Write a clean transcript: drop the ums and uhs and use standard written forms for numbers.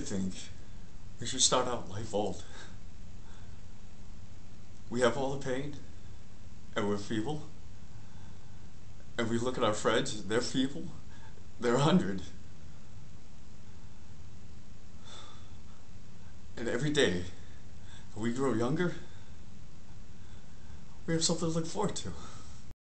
think we should start out life old. We have all the pain, and we're feeble. And we look at our friends, they're feeble, they're 100. And every day we grow younger, we have something to look forward to.